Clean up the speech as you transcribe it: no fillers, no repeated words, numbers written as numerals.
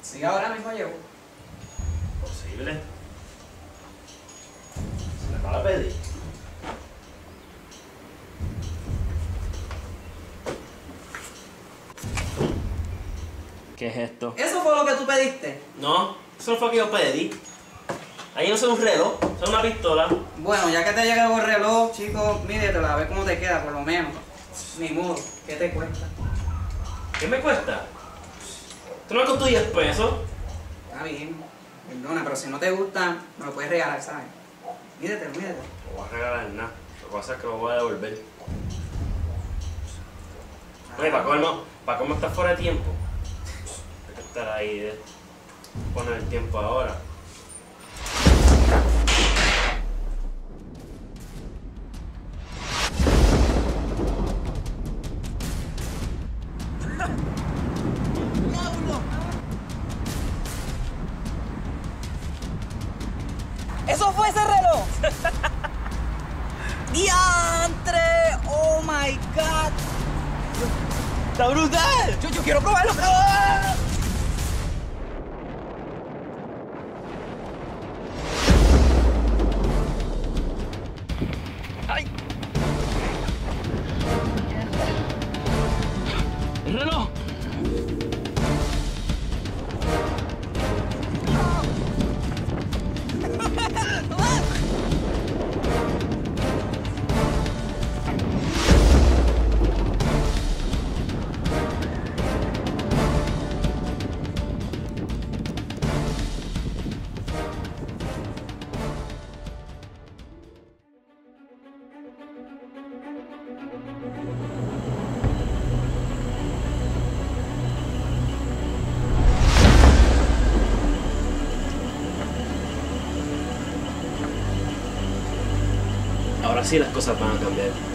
Sí, ahora mismo llevo. Posible. Se le va a pedir. ¿Qué es esto? ¿Eso fue lo que tú pediste? No, eso no fue lo que yo pedí. Ahí no es un reloj, es una pistola. Bueno, ya que te llegó el reloj, chico, mídetela, a ver cómo te queda, por lo menos. Ni modo, ¿qué te cuesta? ¿Qué me cuesta? ¿Tú no me costó 10 pesos? Está bien, perdona, pero si no te gusta, me lo puedes regalar, ¿sabes? Mídetelo, mídetelo. No voy a regalar nada. Lo que pasa es que lo voy a devolver. Oye, para cómo estás fuera de tiempo. Hay que estar ahí de poner el tiempo ahora. ¡Eso fue ese reloj! ¡Diantre! ¡Oh my God! ¡Está brutal! Yo quiero probarlo, pero... ¡Ay! ¡El reloj! Ahora sí las cosas van a cambiar.